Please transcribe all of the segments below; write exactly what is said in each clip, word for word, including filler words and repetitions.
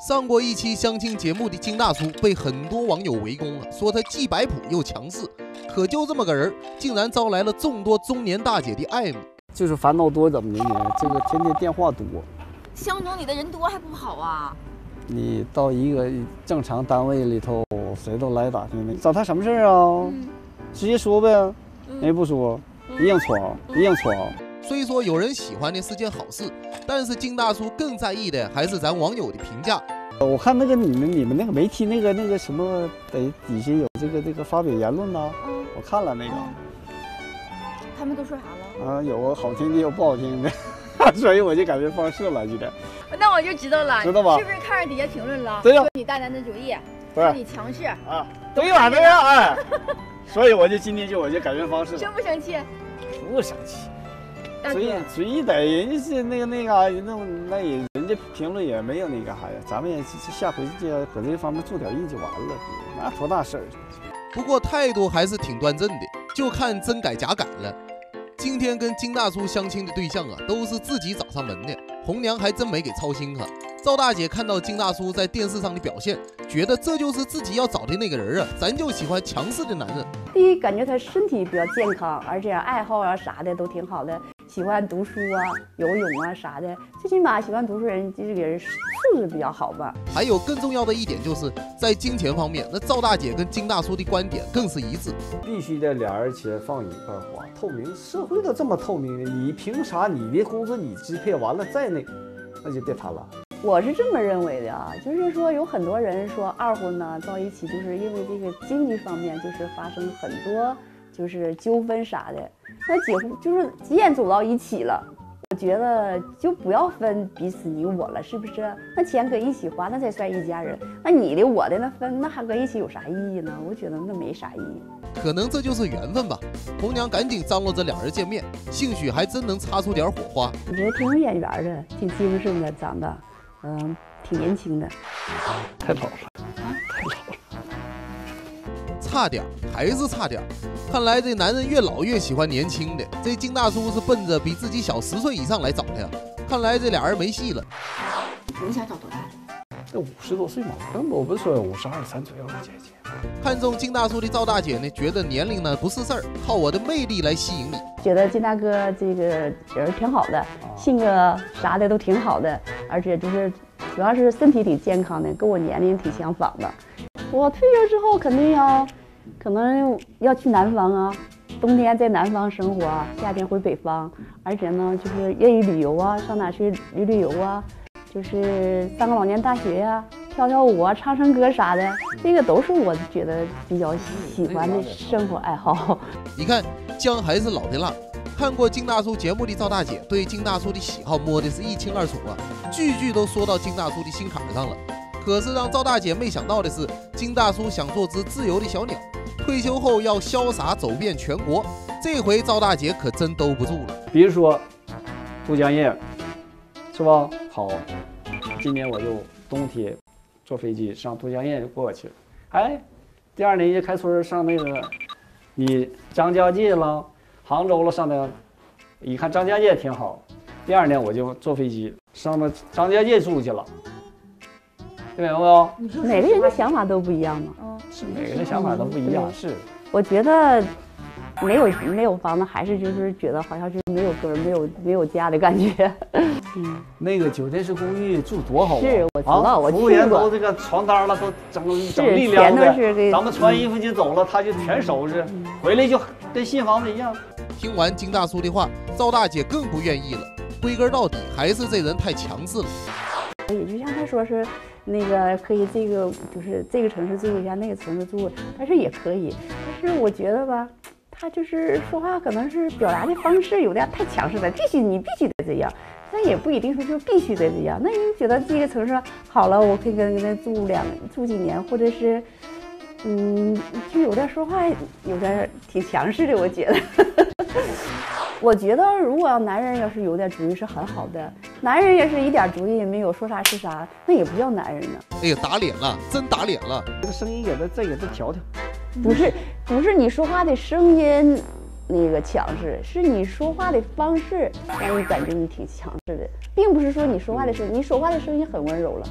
上过一期相亲节目的金大叔被很多网友围攻啊，说他既摆谱又强势，可就这么个人，竟然招来了众多中年大姐的爱慕。 就是烦恼多怎么的呢？这个天天电话多。 相中你的人多还不好啊？ 你到一个正常单位里头，谁都来打听的，找他什么事儿啊？嗯、直接说呗，人家不说，一样闯，一样闯。 虽说有人喜欢的是件好事，但是金大叔更在意的还是咱网友的评价。 我看那个你们你们那个媒体那个那个什么，得底下有这个这个发表言论呐、啊，嗯、我看了那个。 嗯、他们都说啥了？ 啊，有好听的，有不好听的。所以我就改变方式了，今天。 那我就知道了， 知道吧？ 是不是看着底下评论了？ 对呀。 说你大男子主义，说你强势啊，都有俺这样哎。所以我就今天就我就改变方式了。 生不生气？ 不生气。所以所以得人家是那个那个那那也人家评论也没有那个啥呀，咱们也下回就搁这方面做点意就完了，那多大事儿。 不过态度还是挺端正的，就看真改假改了。今天跟金大叔相亲的对象啊，都是自己找上门的，红娘还真没给操心哈。赵大姐看到金大叔在电视上的表现，觉得这就是自己要找的那个人啊，咱就喜欢强势的男人。 第一，感觉他身体比较健康，而且爱好啊啥的都挺好的，喜欢读书啊、游泳啊啥的，最起码喜欢读书人这个人素质比较好吧。 还有更重要的一点就是在金钱方面，那赵大姐跟金大叔的观点更是一致， 必须得俩人钱放一块花，透明，社会都这么透明的，你凭啥你的工资你支配完了再那，那就别谈了。 我是这么认为的啊，就是说有很多人说二婚呢到一起，就是因为这个经济方面就是发生很多就是纠纷啥的。那结婚就是既然走到一起了，我觉得就不要分彼此你我了，是不是？那钱搁一起花，那才算一家人。那你的我的那分，那还搁一起有啥意义呢？我觉得那没啥意义。 可能这就是缘分吧。红娘赶紧张罗着俩人见面，兴许还真能擦出点火花。 我觉得挺有眼缘的，挺精神的，长得。嗯，挺年轻的， 太老了啊， 太老了， 差点还是差点。看来这男人越老越喜欢年轻的，这金大叔是奔着比自己小十岁以上来找的呀。看来这俩人没戏了。 你想找多大的？ 这五十多岁嘛，我不是说五十二三左右的姐姐。 看中金大叔的赵大姐呢，觉得年龄呢不是事儿，靠我的魅力来吸引你。 觉得金大哥这个人挺好的，性格啥的都挺好的，而且就是主要是身体挺健康的，跟我年龄挺相仿的。我退休之后肯定要，可能要去南方啊，冬天在南方生活，夏天回北方，而且呢就是愿意旅游啊，上哪去旅旅游啊，就是上个老年大学呀、啊。跳跳舞啊，唱唱歌啥的，这个都是我觉得比较喜欢的生活爱好。 你看，姜还是老的辣。看过金大叔节目的赵大姐对金大叔的喜好摸的是一清二楚啊，句句都说到金大叔的心坎上了。可是让赵大姐没想到的是，金大叔想做只自由的小鸟，退休后要潇洒走遍全国。这回赵大姐可真兜不住了。 比如说，都江堰，是吧？好，今年我就冬天。坐飞机上都江堰就过去了，哎，第二年就开春上那个，你张家界了，杭州了，上的，一看张家界挺好，第二年我就坐飞机上了张家界住去了，听明白没有？ 每个人的想法都不一样嘛， 嗯，是每个人的想法都不一样，是。 我觉得没有没有房子，还是就是觉得好像是没有根、没有没有家的感觉。 嗯，那个酒店式公寓住多好啊！ 是，我知道，啊、我服务员都这个床单了，都整整利亮的。咱们穿衣服就走了，他就全收拾，嗯、回来就跟新房子一样。 听完金大叔的话，赵大姐更不愿意了。归根到底，还是这人太强势了。 也就像他说是那个可以这个就是这个城市住一下，那个城市住，但是也可以。但是我觉得吧。他就是说话，可能是表达的方式有点太强势了，必须你必须得这样，但也不一定说就必须得这样。那你觉得这个城市好了，我可以跟他住两住几年，或者是，嗯，就有点说话有点挺强势的，我觉得。我觉得如果要男人要是有点主意是很好的，男人要是一点主意也没有，说啥是啥，那也不叫男人呢。 哎呀，打脸了，真打脸了！ 这个声音给他再给他调调。 不是不是你说话的声音那个强势，是你说话的方式让你感觉你挺强势的，并不是说你说话的声音，你说话的声音很温柔了，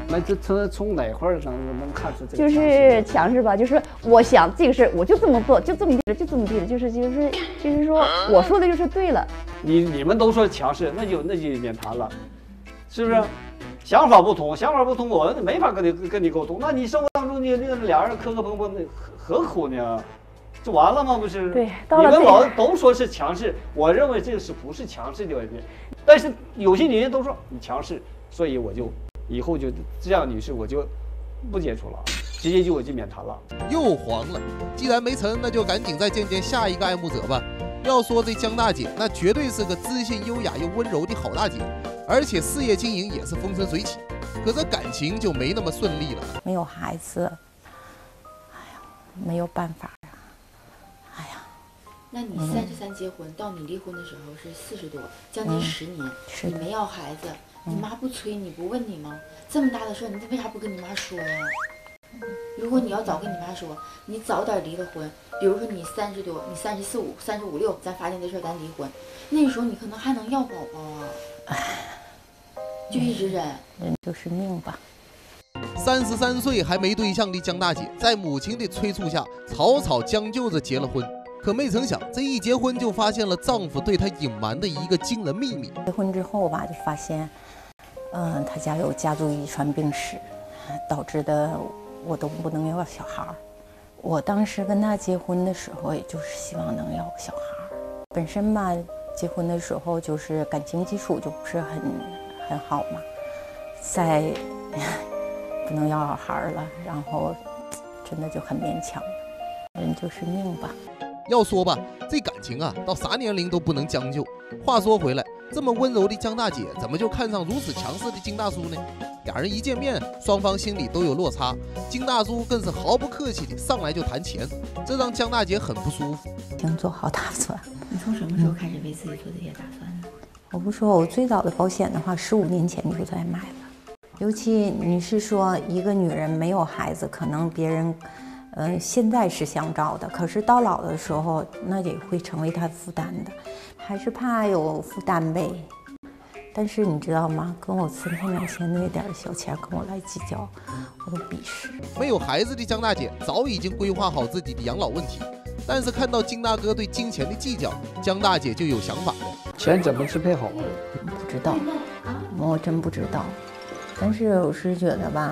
那这从从哪块儿上能看出这个？ 就是强势吧，就是我想这个事儿我就这么做，就这么地了，就这么地了，就是就是就是说我说的就是对了。 你你们都说强势，那就那就免谈了，是不是？想法不同，想法不同，我没法跟你跟你沟通。那你生活当中你那俩人磕磕碰碰的，何苦呢？就完了吗？不是？ 对，到了你们老都说是强势，我认为这个是不是强势的问题？但是有些女人都说你强势，所以我就以后就这样，女士我就不接触了，直接就我就免谈了。 又黄了，既然没成，那就赶紧再见见下一个爱慕者吧。要说这江大姐，那绝对是个知性优雅又温柔的好大姐，而且事业经营也是风生水起。可这感情就没那么顺利了。 没有孩子，哎呀，没有办法呀。哎呀， 那你三十三结婚，嗯、到你离婚的时候是四十多，将近十年，嗯、你没要孩子，你妈不催你不问你吗？这么大的事儿，你为啥不跟你妈说呀？如果你要早跟你妈说，你早点离了婚，比如说你三十多，你三十四五、三十五六，咱发现这事儿咱离婚，那时候你可能还能要宝宝啊。就一直忍， 人就是命吧。 三十三岁还没对象的江大姐，在母亲的催促下，草草将就着结了婚。可没成想，这一结婚就发现了丈夫对她隐瞒的一个惊人秘密。 结婚之后吧，就发现，嗯，她家有家族遗传病史，导致的我都不能要小孩。我当时跟她结婚的时候，也就是希望能要小孩。本身吧，结婚的时候就是感情基础就不是很很好嘛，再不能要孩了，然后真的就很勉强，人就是命吧。 要说吧，这感情啊，到啥年龄都不能将就。话说回来，这么温柔的江大姐，怎么就看上如此强势的金大叔呢？俩人一见面，双方心里都有落差。金大叔更是毫不客气的上来就谈钱，这让江大姐很不舒服。 先做好打算。 你从什么时候开始为自己做这些打算呢？ 我不说，我最早的保险的话，十五年前就在买了。尤其你是说一个女人没有孩子，可能别人，呃，现在是想找的，可是到老的时候，那也会成为她负担的，还是怕有负担呗。但是你知道吗？跟我三千两千那点小钱跟我来计较，我都鄙视。 没有孩子的江大姐早已经规划好自己的养老问题，但是看到金大哥对金钱的计较，江大姐就有想法了。 钱怎么支配好？ 不知道，我真不知道。但是我是觉得吧，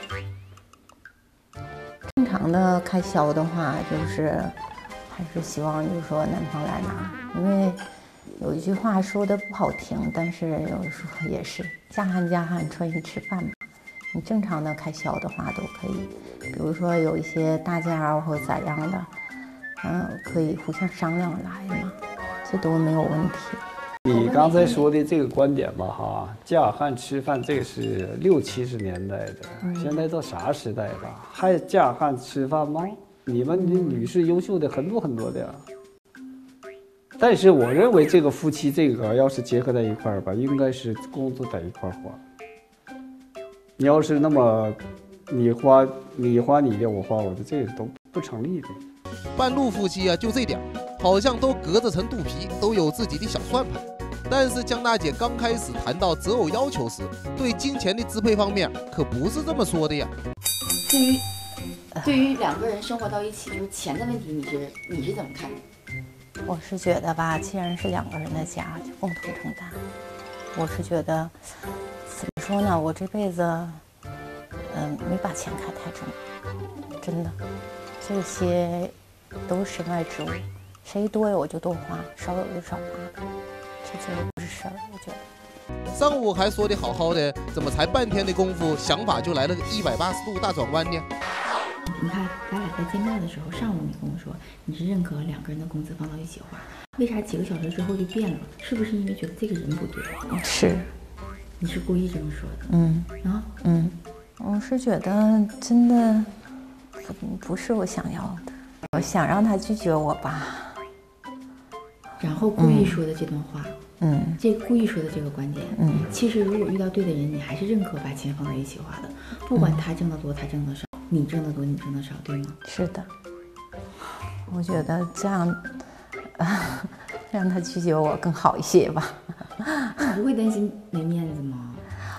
正常的开销的话，就是还是希望就是说男方来拿，因为有一句话说的不好听，但是有时候也是家汉家汉，穿衣吃饭嘛。你正常的开销的话都可以，比如说有一些大件儿或者咋样的，嗯，可以互相商量来嘛，这都没有问题。 你刚才说的这个观点吧，哈，嫁汉吃饭，这个是六七十年代的，嗯、现在都啥时代了，还嫁汉吃饭吗？你们的女士优秀的很多很多的呀。但是我认为这个夫妻这个要是结合在一块儿吧，应该是工资在一块儿花。你要是那么，你花你花你的，我花我的，这个都不成立的。 半路夫妻啊，就这点，好像都隔着层肚皮，都有自己的小算盘。但是江大姐刚开始谈到择偶要求时，对金钱的支配方面可不是这么说的呀。 对于对于两个人生活到一起，就是钱的问题，你是你是怎么看的？ 我是觉得吧，既然是两个人的家，就共同承担。我是觉得怎么说呢，我这辈子，嗯，没把钱看太重，真的，这些都是身外之物，谁多有我就多花，少有就少花。这这不是事儿，我觉得。 上午还说的好好的，怎么才半天的功夫，想法就来了个一百八十度大转弯呢？ 你看，咱俩在见面的时候，上午你跟我说你是认可两个人的工资放到一起花，为啥几个小时之后就变了？是不是因为觉得这个人不对？ 是， 你是故意这么说的？ 嗯啊， 嗯，我是觉得真的不不是我想要的，我想让他拒绝我吧。 然后故意说的这段话， 嗯， 这故意说的这个观点， 嗯， 其实如果遇到对的人，你还是认可把钱放在一起花的，不管他挣得多，他挣得少，你挣得多，你挣得少，对吗？ 是的，我觉得这样，啊，让他拒绝我更好一些吧。 你不会担心没面子吗？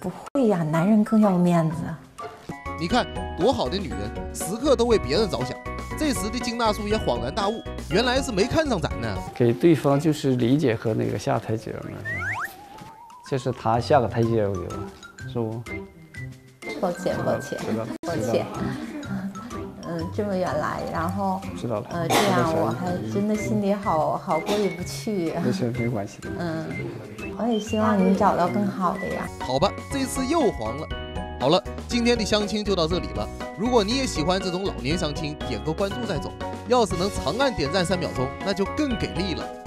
不会呀，男人更要面子。 你看多好的女人，时刻都为别人着想。这时的金大叔也恍然大悟，原来是没看上咱呢。 给对方就是理解和那个下台阶嘛，这是他下个台阶我给我，是不？ 抱歉，抱歉，抱歉。嗯，这么远来，然后知道了。 呃，这样我还真的心里好好过意不去。 没事，没关系。 嗯，我也希望你找到更好的呀。 好吧，这次又黄了。好了，今天的相亲就到这里了。如果你也喜欢这种老年相亲，点个关注再走。要是能长按点赞三秒钟，那就更给力了。